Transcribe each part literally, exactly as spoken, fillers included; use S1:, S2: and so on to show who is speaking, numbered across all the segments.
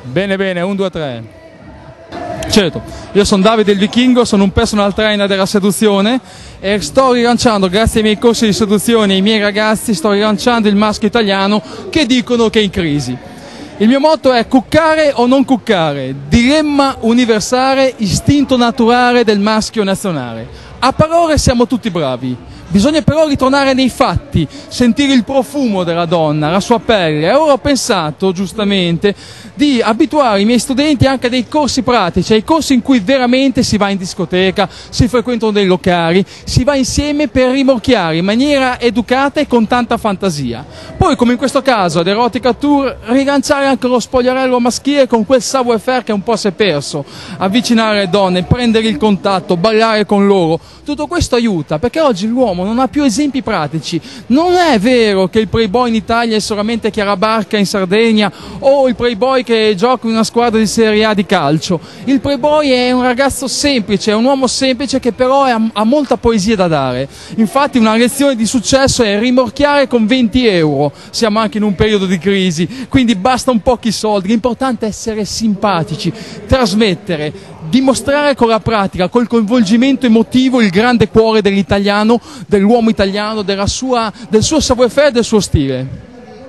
S1: Bene, bene, un, due, tre. Certo, io sono Davide il Vichingo, sono un personal trainer della seduzione e sto rilanciando, grazie ai miei corsi di seduzione e ai miei ragazzi, sto rilanciando il maschio italiano che dicono che è in crisi. Il mio motto è cuccare o non cuccare, dilemma universale, istinto naturale del maschio nazionale. A parole siamo tutti bravi, bisogna però ritornare nei fatti, sentire il profumo della donna, la sua pelle. E ora ho pensato, giustamente, di abituare i miei studenti anche a dei corsi pratici, ai corsi in cui veramente si va in discoteca, si frequentano dei locali, si va insieme per rimorchiare in maniera educata e con tanta fantasia. Poi, come in questo caso ad Erotica Tour, rilanciare anche lo spogliarello maschile con quel savoir-faire che un po' si è perso, avvicinare le donne, prendere il contatto, ballare con loro. Tutto questo aiuta, perché oggi l'uomo non ha più esempi pratici. Non è vero che il playboy in Italia è solamente Chiarabarca in Sardegna o il playboy che gioca in una squadra di Serie A di calcio. Il playboy è un ragazzo semplice, è un uomo semplice che però ha, ha molta poesia da dare. Infatti una lezione di successo è rimorchiare con venti euro. Siamo anche in un periodo di crisi, quindi basta un pochi soldi. L'importante è essere simpatici, trasmettere, dimostrare con la pratica, col coinvolgimento emotivo, il grande cuore dell'italiano, dell'uomo italiano, della sua, del suo savoir-faire e del suo stile.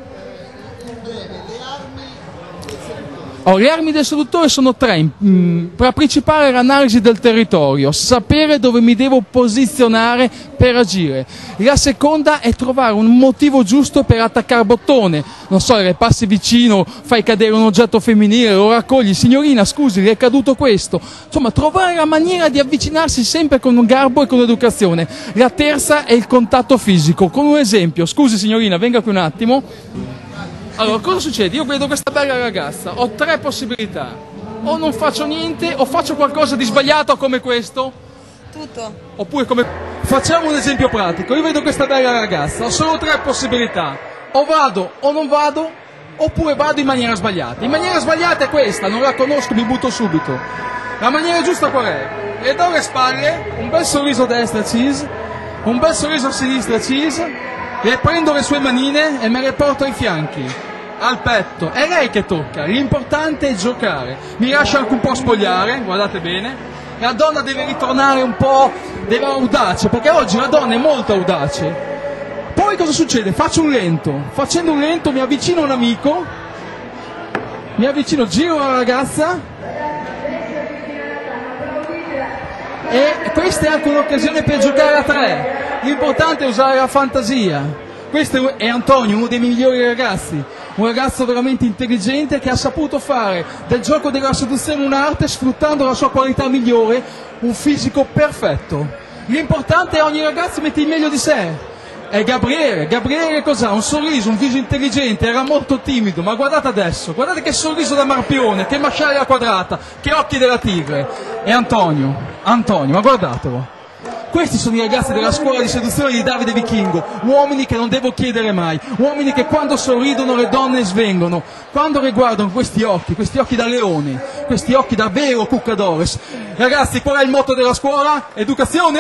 S1: Oh, le armi del seduttore sono tre. Mm, la principale è l'analisi del territorio, sapere dove mi devo posizionare per agire. La seconda è trovare un motivo giusto per attaccare bottone. Non so, le passi vicino, fai cadere un oggetto femminile, lo raccogli, signorina scusi, le è caduto questo. Insomma, trovare la maniera di avvicinarsi sempre con un garbo e con educazione. La terza è il contatto fisico, con un esempio. Scusi signorina, venga qui un attimo. Allora, cosa succede? Io vedo questa bella ragazza, ho tre possibilità: o non faccio niente, o faccio qualcosa di sbagliato come questo,
S2: tutto.
S1: Oppure come... Facciamo un esempio pratico, io vedo questa bella ragazza, ho solo tre possibilità: o vado o non vado, oppure vado in maniera sbagliata. In maniera sbagliata è questa, non la conosco, mi butto subito. La maniera giusta qual è? Le do le spalle, un bel sorriso a destra, cheese, un bel sorriso a sinistra, cheese, le prendo le sue manine e me le porto ai fianchi, al petto. È lei che tocca, l'importante è giocare. Mi lascia anche un po' spogliare, guardate bene. La donna deve ritornare un po', deve audace, perché oggi la donna è molto audace. Poi cosa succede? Faccio un lento. Facendo un lento mi avvicino a un amico, mi avvicino, giro la ragazza, e questa è anche un'occasione per giocare a tre. L'importante è usare la fantasia. Questo è Antonio, uno dei migliori ragazzi, un ragazzo veramente intelligente che ha saputo fare del gioco della seduzione un'arte, sfruttando la sua qualità migliore, un fisico perfetto. L'importante è ogni ragazzo mette il meglio di sé. È Gabriele, Gabriele cos'ha? Un sorriso, un viso intelligente, era molto timido, ma guardate adesso, guardate che sorriso da marpione, che mascella quadrata, che occhi della tigre. E Antonio, Antonio, ma guardatelo. Questi sono i ragazzi della scuola di seduzione di Davide Vichingo, uomini che non devo chiedere mai, uomini che quando sorridono le donne svengono, quando le guardano questi occhi, questi occhi da leone, questi occhi da vero cuccadores. Ragazzi, qual è il motto della scuola? Educazione?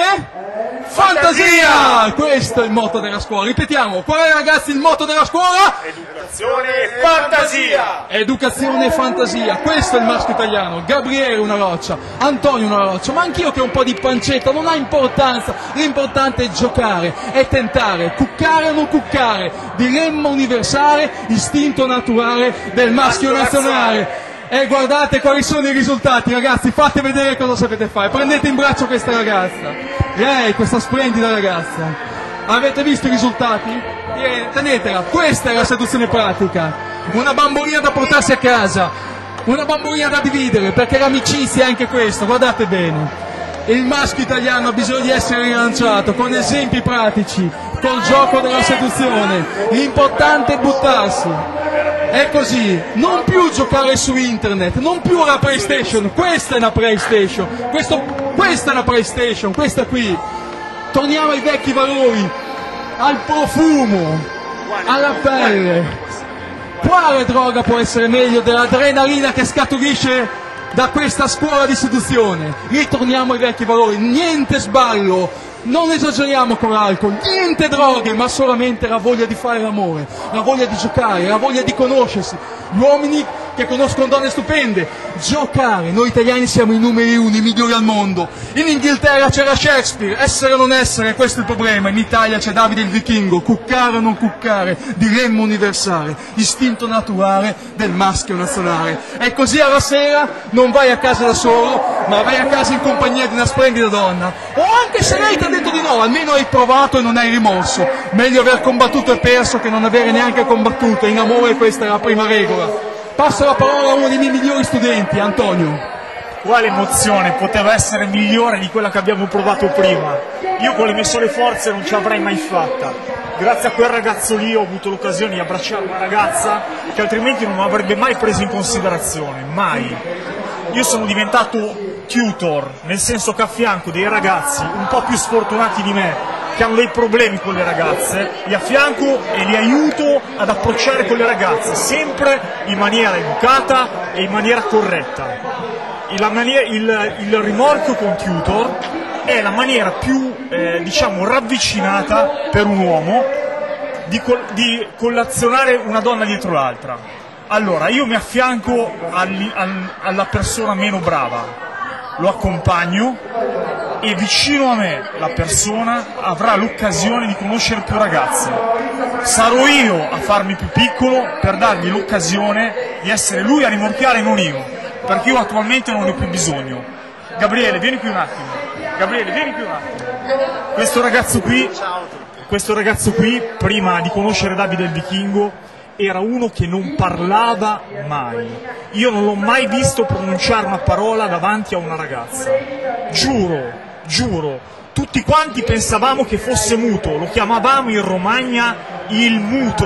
S1: Fantasia! Questo è il motto della scuola. Ripetiamo, qual è ragazzi il motto della scuola?
S3: Educazione e fantasia!
S1: Educazione e fantasia, questo è il maschio italiano. Gabriele una roccia, Antonio una roccia, ma anch'io che ho un po' di pancetta, non ha importanza, l'importante è giocare, è tentare, cuccare o non cuccare, dilemma universale, istinto naturale del maschio nazionale. E guardate quali sono i risultati, ragazzi, fate vedere cosa sapete fare, prendete in braccio questa ragazza, lei, questa splendida ragazza, avete visto i risultati? Eh, tenetela, questa è la seduzione pratica, una bambolina da portarsi a casa, una bambolina da dividere, perché l'amicizia è anche questo, guardate bene. Il maschio italiano ha bisogno di essere rilanciato con esempi pratici, col gioco della seduzione, l'importante è buttarsi. È così, non più giocare su internet, non più alla PlayStation, questa è una PlayStation, questo, questa è una PlayStation, questa qui. Torniamo ai vecchi valori, al profumo, alla pelle. Quale droga può essere meglio dell'adrenalina che scaturisce da questa scuola di seduzione? Ritorniamo ai vecchi valori, niente sballo. Non esageriamo con l'alcol, niente droghe, ma solamente la voglia di fare l'amore, la voglia di giocare, la voglia di conoscersi. Gli uomini che conoscono donne stupende. Giocare, noi italiani siamo i numeri uno, i migliori al mondo. In Inghilterra c'era Shakespeare, essere o non essere, questo è il problema. In Italia c'è Davide il vichingo, cuccare o non cuccare, diremmo universale, istinto naturale del maschio nazionale. E così alla sera non vai a casa da solo, ma vai a casa in compagnia di una splendida donna. O anche se lei ti ha detto di no, almeno hai provato e non hai rimorso. Meglio aver combattuto e perso che non avere neanche combattuto. In amore questa è la prima regola. Passo la parola a uno dei miei migliori studenti, Antonio.
S2: Quale emozione poteva essere migliore di quella che abbiamo provato prima? Io con le mie sole forze non ce l'avrei mai fatta. Grazie a quel ragazzo lì ho avuto l'occasione di abbracciare una ragazza che altrimenti non avrebbe mai preso in considerazione, mai. Io sono diventato tutor, nel senso che a fianco dei ragazzi un po' più sfortunati di me, che hanno dei problemi con le ragazze, li affianco e li aiuto ad approcciare con le ragazze, sempre in maniera educata e in maniera corretta. La maniera, il, il rimorchio con tutor è la maniera più, eh, diciamo, ravvicinata per un uomo di, col, di collazionare una donna dietro l'altra. Allora, io mi affianco al, al, alla persona meno brava, lo accompagno e vicino a me la persona avrà l'occasione di conoscere più ragazze. Sarò io a farmi più piccolo per dargli l'occasione di essere lui a rimorchiare e non io, perché io attualmente non ne ho più bisogno. Gabriele, vieni qui un attimo. Gabriele, vieni qui un attimo. Questo ragazzo qui, questo ragazzo qui, prima di conoscere Davide il vichingo, era uno che non parlava mai. Io non l'ho mai visto pronunciare una parola davanti a una ragazza. Giuro, giuro, tutti quanti pensavamo che fosse muto, lo chiamavamo in Romagna il muto.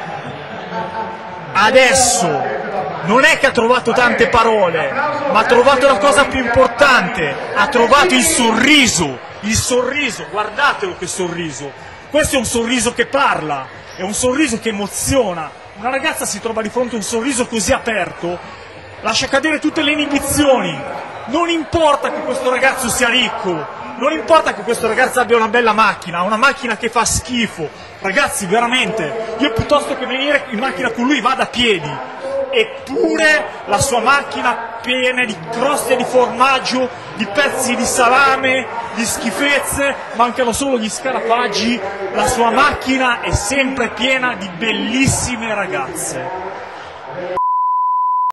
S2: Adesso non è che ha trovato tante parole, ma ha trovato la cosa più importante, ha trovato il sorriso, il sorriso, guardatelo che sorriso, questo è un sorriso che parla, è un sorriso che emoziona. Una ragazza si trova di fronte a un sorriso così aperto, lascia cadere tutte le inibizioni. Non importa che questo ragazzo sia ricco, non importa che questo ragazzo abbia una bella macchina, una macchina che fa schifo. Ragazzi, veramente, io piuttosto che venire in macchina con lui vado a piedi. Eppure la sua macchina piena di croste di formaggio, di pezzi di salame, di schifezze, mancano solo gli scarafaggi, la sua macchina è sempre piena di bellissime ragazze.